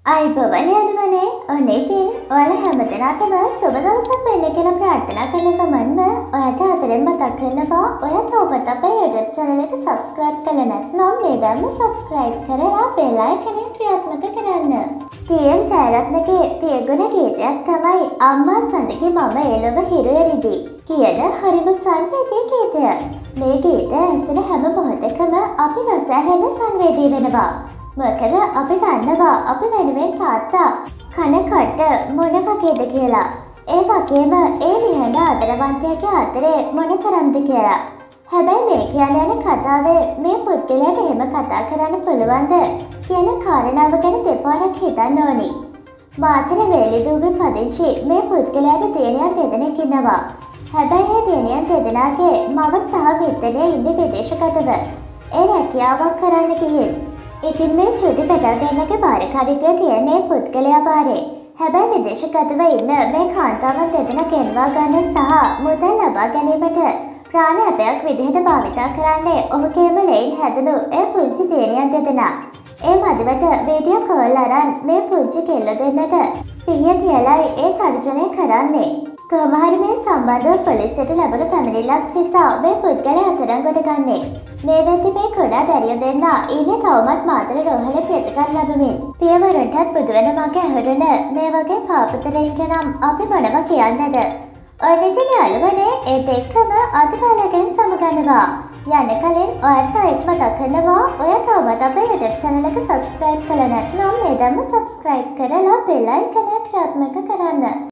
අයිබෝවනේ යාළුවනේ. ඔන්න ඉතින් ඔයාලා හැමදෙනාටම සුබ දවසක් වෙන්න කියලා ප්‍රාර්ථනා කරන ගමන්ම ඔයාට අතරෙන් මතක් කරනවා ඔයා තවමත් අපේ YouTube channel එක subscribe කරලා නැත්නම් මේ දැන්ම subscribe කරලා bell icon එක ක්‍රියාත්මක කරන්න. TM ජයරත්නගේ පියගුණ ගීතයක් තමයි අම්මා සඳගේ මම එළව හිරු එරිදි කියන හරිම සංවේදී ගීතය. මේ ගීතය ඇසෙන හැම මොහොතකම අපි නොසැලෙන සංවේදී වෙනවා. මොකද අපි දන්නවා අපි වෙනුවෙන් තාත්තා කන කට මොන වගේද කියලා. ඒ වගේම ඒ නිහඬ ආදරවන්තයාගේ අතරේ මොන තරම්ද කියලා. හැබැයි මේ කියන්න යන කතාවේ මේ පුද්ගලයාට එහෙම කතා කරන්න පුළුවන්ද කියන කාරණාව ගැන දෙපාරක් හිතන්න ඕනි. මාතර වේලිදුවේ පදිංචි මේ පුද්ගලයාට දියණියන් දෙදෙනෙක් ඉන්නවා. හැබැයි ඒ දියණියන් දෙදෙනාගේ මව සහ මිත්‍රය ඉන්නේ විදේශගතව. ඒ රැකියාවක් කරන්න ගිහින් ඉතින් මේ චුටි පැටව දෙන්නගේ භාරකාරීත්වය තියෙන්නේ පුද්ගලයා භාරේ. හැබැයි විදේශගතව ඉන්න මේ කාන්තාවන් දෙදෙනා ගෙන්වා ගන්න සහ මුදල් ලබා ගැනීමට ප්‍රාණඝාතයක් විදිහට භාවිතා කරන්නේ ඔහුගේම ලෙයින් හැදුණු ඒ පුංචි දියණියන් දෙදෙනා. ඒ මදිවට වීඩියෝ කෝල් අරන් මේ පුංචි කෙල්ල දෙන්නට පිහිය තියලයි ඒ තර්ජනය කරන්නේ. කොහොම හරි මේ සම්බන්ධව පොලිසියට ලැබුණු පැමිණිල්ලක් නිසා මේ පුද්ගලයා අත්අඩංගුවට ගන්නේ. මේ වෙද්දි මේ කුඩා දැරියෝ දෙන්නා ඉන්නේ තවමත් මාතර රෝහලේ ප්‍රතිකාර ලැබමින්. පියවරටත් බුදුවන මගේ ඇහුරුන මේ වගේ පාපතරයින්ට නම් අපි මොනවා කියන්නද? ඔන්න ඉතින් යාළුවනේ ඒත් එක්කම අද ඔයාලගෙන් සමුගන්නවා. යන්න කලින් ඔයාලට ආයෙත් මතක් කරනවා ඔයා තවමත් අපේ YouTube channel එක subscribe කරලා නැත්නම් මේ දැන්ම subscribe කරලා bell icon එක ක්‍රියාත්මක කරන්න.